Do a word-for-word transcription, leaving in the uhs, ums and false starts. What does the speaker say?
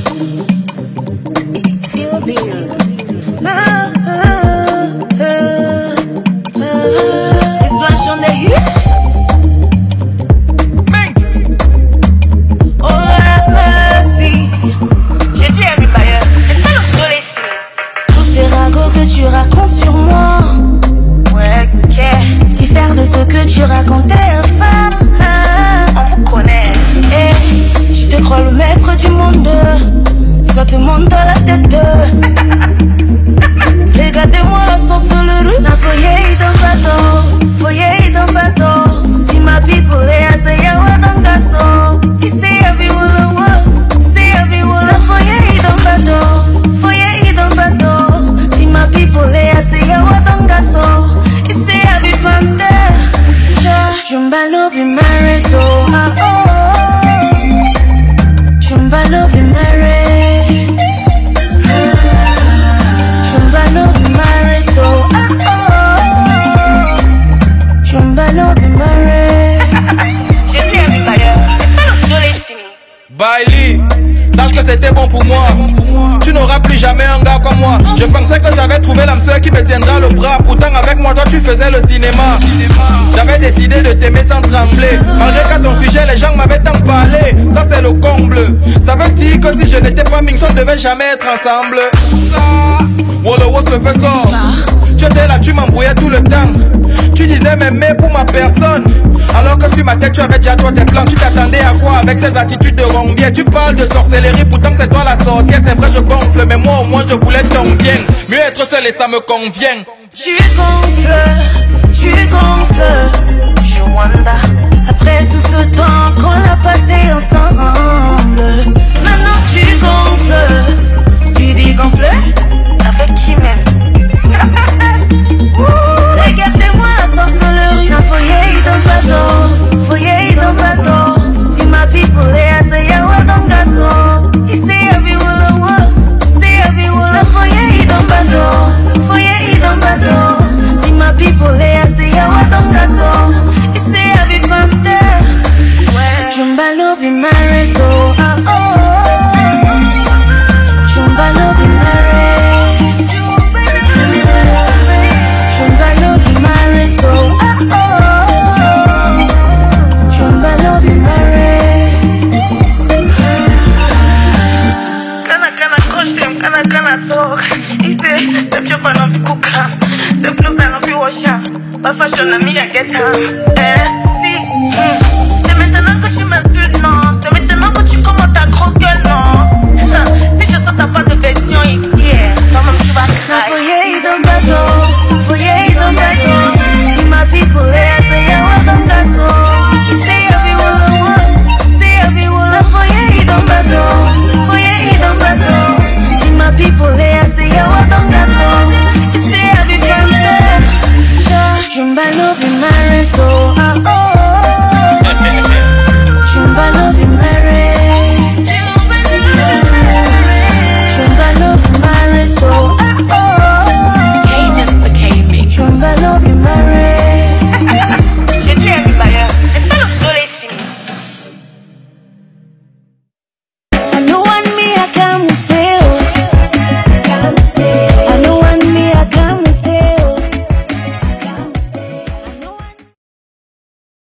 It's feel real. Ah, ah, ah, ah. It's Blanche on the hits. Oh la mercy. J'ai dit à mes bailleurs, c'est pas le soleil. Tous ces ragots que tu racontes sur moi. Ouais, ok. Diffère de ce que tu racontais avant. On vous connaît. Eh, tu te crois le maître du monde. Ça te monte dans la tête. Regardez-moi la sorcellerie. Na foyer dans bateau, foyer dans bateau. See my people, I say I want on gaso. You say everyone I was, say everyone I foyer dans bateau, foyer dans bateau. See my people, I say I want on gaso. You say everyone there. Jumba no be married, oh ah oh. Jumba no be married. Jumba no be married, oh ah oh. Jumba no be married. J'ai dit à mes bailleurs, c'est pas le soleil. Bailey, sache que c'était bon pour moi. Tu n'auras plus jamais un gars comme moi. Je pensais que j'avais trouvé l'âme sœur qui me tiendra le bras. Pourtant avec moi toi tu faisais le cinéma. J'avais décidé de t'aimer sans trembler. Malgré qu'à ton sujet les gens m'avaient tant parlé. Ça c'est le comble. Ça veut dire que si je n'étais pas Ming, on ne devait jamais être ensemble. Wolo wo se fait corps. Tu étais là, tu m'embrouillais tout le temps. Tu disais m'aimer pour ma personne. Alors que sur ma tête tu avais déjà toi tes plans. Tu t'attendais à quoi avec ces attitudes de rombier? Tu parles de sorcellerie, pourtant c'est toi la sorcière. C'est vrai je gonfle, mais moi au moins je voulais ton bien. Mieux être seul et ça me convient. Tu gonfles, tu gonfles. Je wonder. Après tout ce temps qu'on a passé ensemble. Maintenant tu gonfles. Tu dis gonfler? Avec qui même? Regardez-moi la sorcellerie. Un foyer dans bateau, foyer dans bateau. See my people, I say I want on gaso. You say everyone I was, say everyone I foyer dans bateau, foyer dans bateau. See my people, I say I want on gaso. You say everyone there. Jumba no be married, oh ah oh. Jumba no be married. Jumba no be married, oh ah oh. Jumba no be married. Kana kana koshtem, kana kana talk. Ite, the people no be cook. The blue man no be wash. My fashion na me I get her. Eh, see.